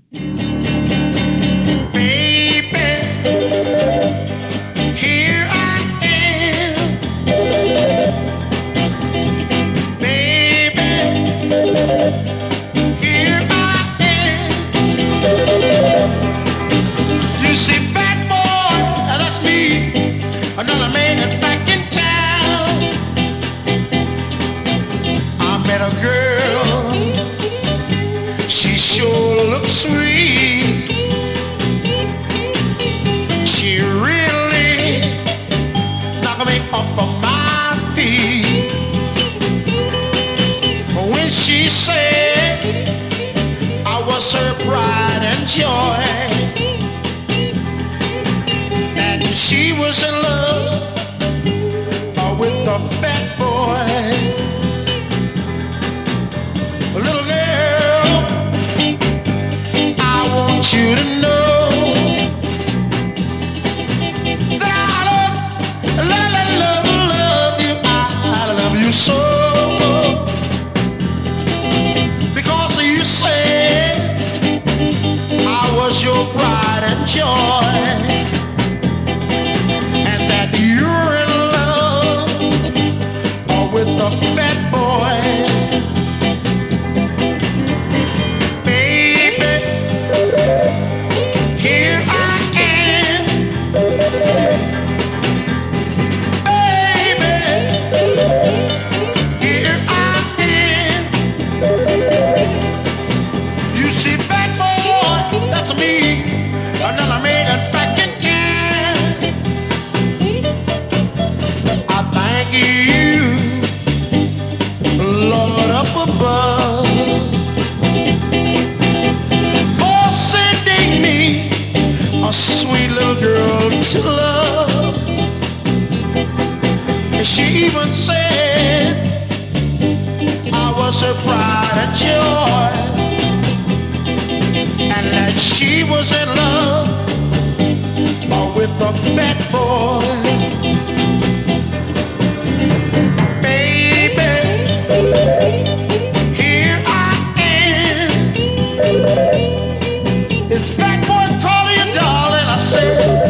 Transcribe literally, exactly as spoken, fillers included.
Baby, here I am. Baby, here I am. You see, fat boy, that's me. Another man that's back in town. I met a girl. She sure looks sweet. She really knocked me off of my feet. When she said I was her pride and joy, and she was in love with the fat boy. Little girl, I want you to know that I love, love, love, love, love you. I love you so, because you said I was your pride and joy, and that you're in love with the fat boy. You see, fat boy, that's me. Another man that's back in town. I thank you, Lord up above, for sending me a sweet little girl to love. And she even said I was her pride and joy, and that she was in love with the fat boy. Baby, here I am. It's fat boy calling you darling. I said